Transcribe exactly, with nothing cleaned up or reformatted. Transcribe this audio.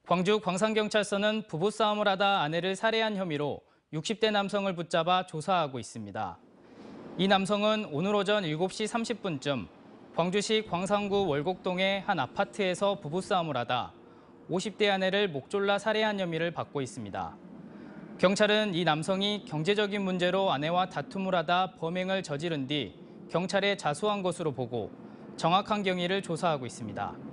광주 광산경찰서는 부부싸움을 하다 아내를 살해한 혐의로 육십 대 남성을 붙잡아 조사하고 있습니다. 이 남성은 오늘 오전 일곱 시 삼십 분쯤 광주시 광산구 월곡동의 한 아파트에서 부부싸움을 하다 오십 대 아내를 목 졸라 살해한 혐의를 받고 있습니다. 경찰은 이 남성이 경제적인 문제로 아내와 다툼을 하다 범행을 저지른 뒤 경찰에 자수한 것으로 보고 정확한 경위를 조사하고 있습니다.